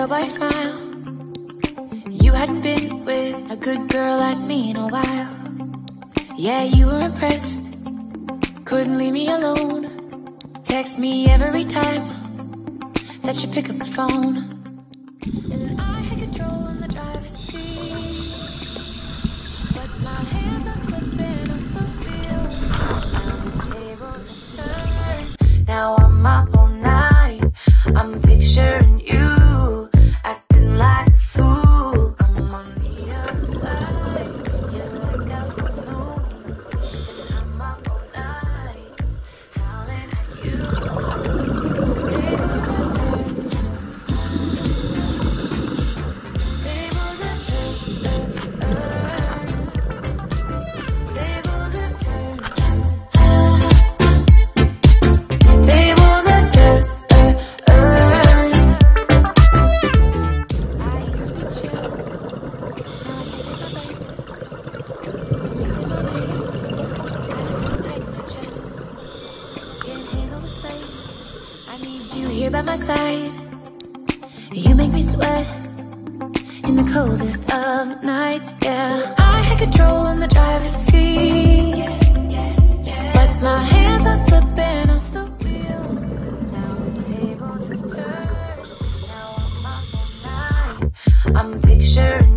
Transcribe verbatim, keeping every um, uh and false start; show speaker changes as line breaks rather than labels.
go by your smile. You hadn't been with a good girl like me in a while. Yeah, you were impressed, couldn't leave me alone. Text me every time that you pick up the phone. And I had control in the driver's seat, but my hands are slipping off the wheel. Now the tables have turned, now I'm up all night. I'm picturing you acting like a fool. I'm on the other side, you're like a full moon, and I'm up all night, howling at you. Tables have turned, tables have turned, tables have turned, tables have turned. I used to be chill, now I can't catch my breath. When you say my name, I feel tight in my chest. Can't handle the space, I need you here by my side. You make me sweat in the coldest of nights, yeah. I had control in the driver's seat, but my hands are slipping off the wheel. Now the tables have turned, now I'm up all night. I'm picturing